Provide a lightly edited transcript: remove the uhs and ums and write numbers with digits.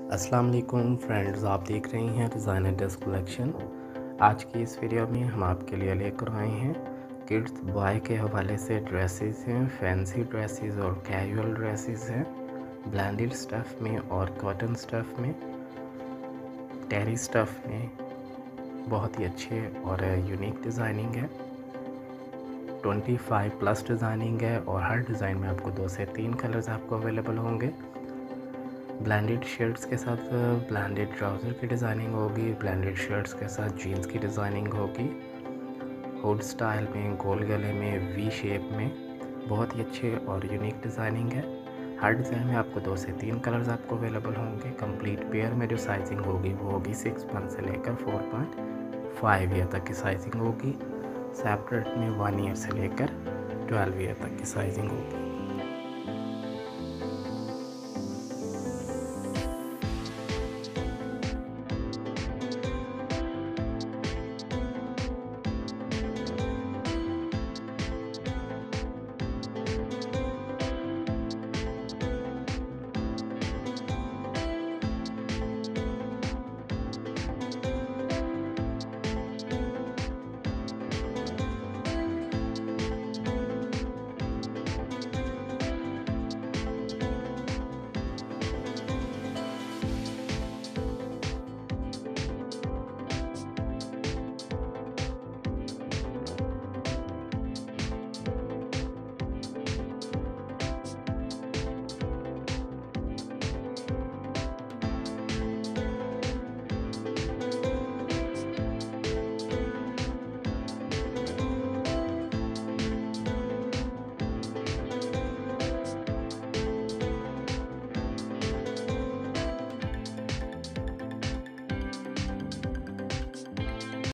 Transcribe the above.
अस्सलाम वालेकुम फ्रेंड्स, आप देख रही हैं डिज़ाइनर ड्रेस कलेक्शन। आज की इस वीडियो में हम आपके लिए लेकर आए हैं किड्स बॉय के हवाले से ड्रेसेस हैं, फैंसी ड्रेसेस और कैजुअल ड्रेसेस हैं, ब्लेंडेड स्टफ़ में और कॉटन स्टफ़ में, टेरी स्टफ़ में। बहुत ही अच्छे और यूनिक डिज़ाइनिंग है। 25 प्लस डिज़ाइनिंग है और हर डिज़ाइन में आपको 2 से 3 कलर्स आपको अवेलेबल होंगे। ब्लेंडेड शर्ट्स के साथ ब्लेंडेड ट्राउज़र की डिज़ाइनिंग होगी, ब्लेंडेड शर्ट्स के साथ जीन्स की डिज़ाइनिंग होगी, हुड स्टाइल में, गोल गले में, वी शेप में। बहुत ही अच्छे और यूनिक डिज़ाइनिंग है। हर डिज़ाइन में आपको 2 से 3 कलर्स आपको अवेलेबल होंगे। कंप्लीट पेयर में जो साइजिंग होगी वो होगी 6 मंथ से लेकर 4.5 ईयर तक की साइजिंग होगी। सेपरेट में 1 ईयर से लेकर 12 ईयर तक की साइजिंग होगी।